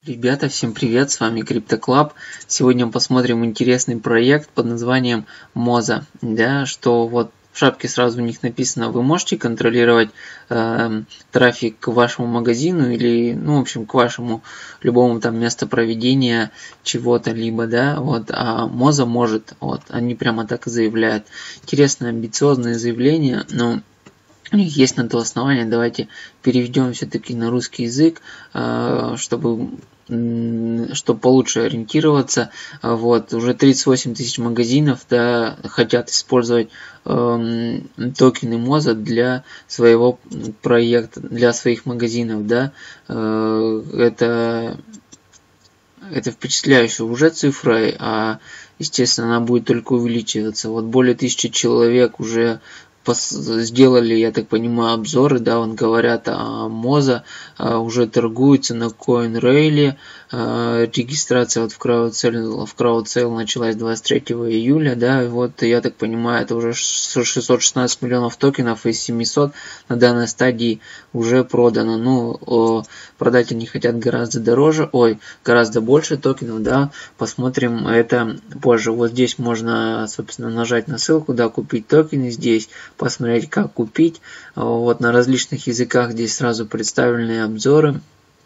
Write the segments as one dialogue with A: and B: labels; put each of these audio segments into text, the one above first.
A: Ребята, всем привет, с вами CryptoClub. Сегодня посмотрим интересный проект под названием Moza. Да, что вот в шапке сразу у них написано, вы можете контролировать трафик к вашему магазину или, в общем, к вашему любому там месту проведения чего-то либо, да, вот, а Moza может, вот, они прямо так и заявляют. Интересное, амбициозное заявление, но у них есть на то основание. Давайте переведем все-таки на русский язык, чтобы получше ориентироваться. Вот, уже 38 тысяч магазинов, да, хотят использовать токены Moza для своего проекта, для своих магазинов, да. Это впечатляющая уже цифра, а естественно она будет только увеличиваться. Вот более 1000 человек уже сделали, я так понимаю, обзоры, да, говорят о Moza, уже торгуются на CoinRail, регистрация вот в CrowdSale началась 23 июля, да, и вот, я так понимаю, это уже 616 миллионов токенов из 700 на данной стадии уже продано. Ну, продать они хотят гораздо больше токенов, да, посмотрим это позже. Вот здесь можно, собственно, нажать на ссылку, да, купить токены здесь, посмотреть, как купить. Вот на различных языках здесь сразу представлены обзоры,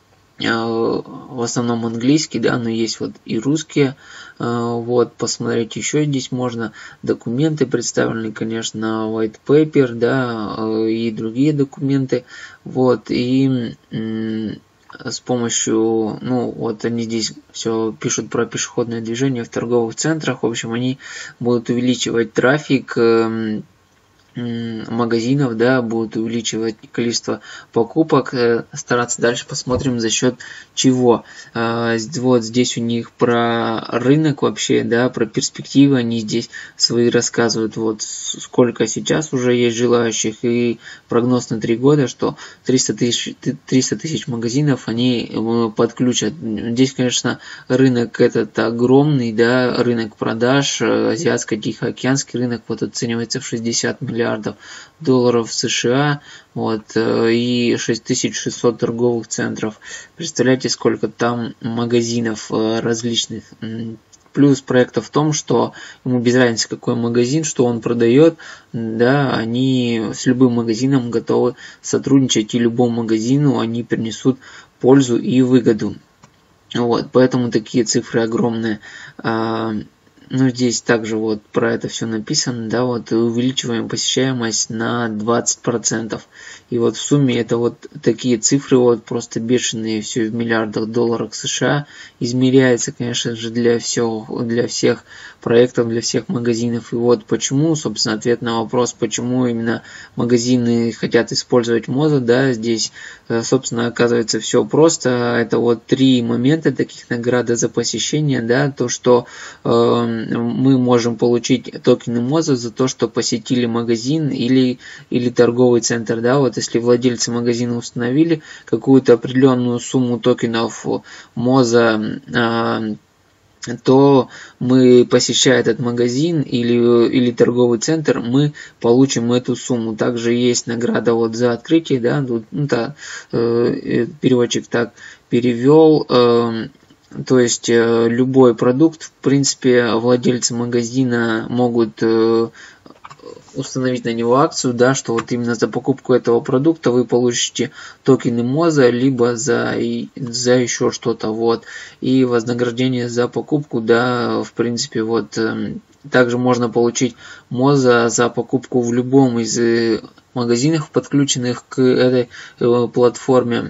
A: в основном английский, да, но есть вот и русские. Вот, посмотреть еще здесь можно. Документы представлены, конечно, white paper, да, и другие документы. Вот, и с помощью, вот они здесь все пишут про пешеходное движение в торговых центрах. В общем, они будут увеличивать трафик магазинов, да, будут увеличивать количество покупок, стараться дальше посмотрим за счет чего. Вот здесь у них про рынок вообще, да, про перспективы они здесь свои рассказывают, вот сколько сейчас уже есть желающих, и прогноз на 3 года, что 300 тысяч магазинов они подключат. Здесь, конечно, рынок этот огромный, да, рынок продаж, азиатско-тихоокеанский рынок вот оценивается в 60 миллиардов долларов США, вот, и 6600 торговых центров. Представляете, сколько там магазинов различных. Плюс проекта в том, что ему без разницы, какой магазин, что он продает, да, они с любым магазином готовы сотрудничать, и любому магазину они принесут пользу и выгоду. Вот, поэтому такие цифры огромные. Здесь также вот про это все написано, да, вот увеличиваем посещаемость на 20%. И вот в сумме это вот такие цифры, вот просто бешеные, все в миллиардах долларов США. Измеряется, конечно же, для всех проектов, для всех магазинов. И вот почему, собственно, ответ на вопрос, почему именно магазины хотят использовать Moza, да, здесь, собственно, оказывается все просто. Это вот 3 момента таких: награда за посещение, да, то, что мы можем получить токены Moza за то, что посетили магазин или торговый центр, да, вот если владельцы магазина установили какую-то определенную сумму токенов Moza, то мы, посещая этот магазин или торговый центр, мы получим эту сумму. Также есть награда вот за открытие, да, переводчик так перевел. То есть любой продукт, в принципе, владельцы магазина могут установить на него акцию, да, что вот именно за покупку этого продукта вы получите токены Moza, либо за еще что-то, вот, и вознаграждение за покупку, да, в принципе, вот, также можно получить Moza за покупку в любом из магазинов, подключенных к этой платформе.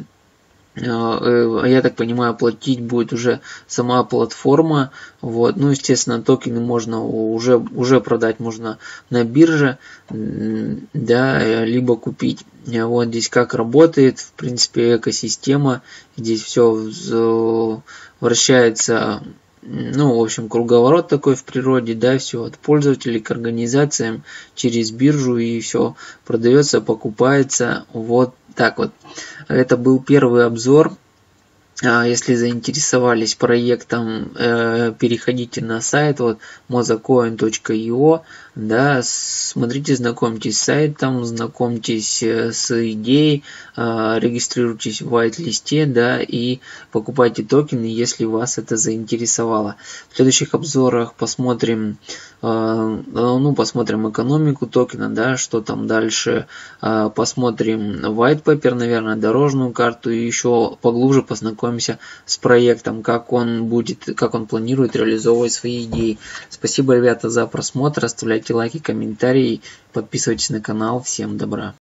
A: Я так понимаю, платить будет уже сама платформа. Вот. Естественно, токены можно уже продать можно на бирже, да, либо купить. Вот здесь как работает, в принципе, экосистема. Здесь все вращается, в общем, круговорот такой в природе, да, все от пользователей к организациям через биржу, и все продается, покупается. Вот так вот. Это был первый обзор Если заинтересовались проектом, переходите на сайт вот mozacoin.io, да, смотрите, знакомьтесь с сайтом, знакомьтесь с идеей, регистрируйтесь в white-листе, да, и покупайте токены, если вас это заинтересовало. В следующих обзорах посмотрим, посмотрим экономику токена, да, что там дальше, посмотрим white paper, наверное, дорожную карту, и еще поглубже познакомимся с проектом, как он планирует реализовывать свои идеи. Спасибо, ребята, за просмотр. Оставляйте лайки, комментарии, подписывайтесь на канал. Всем добра.